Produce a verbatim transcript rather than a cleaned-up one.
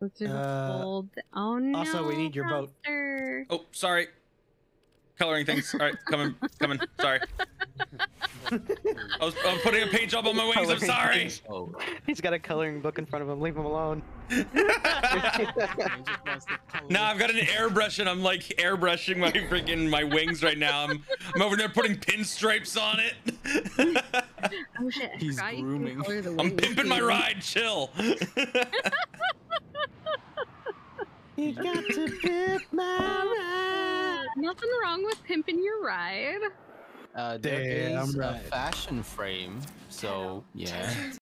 Uh, Fold. Oh no. also, we need your vote. Buster. Oh, sorry. Coloring things. All right, coming, coming. Sorry. I was, I was putting a paint job on my wings. I'm Coloring sorry. things. Oh. He's got a coloring book in front of him. Leave him alone. Now I've got an airbrush and I'm like airbrushing my freaking my wings right now. I'm I'm over there putting pinstripes on it. Oh shit! I He's forgot you can grooming. color the I'm wings, pimping my too. ride. Chill. You got to pimp my ride. Nothing wrong with pimping your ride. Uh, there Damn is a right. fashion frame, so yeah.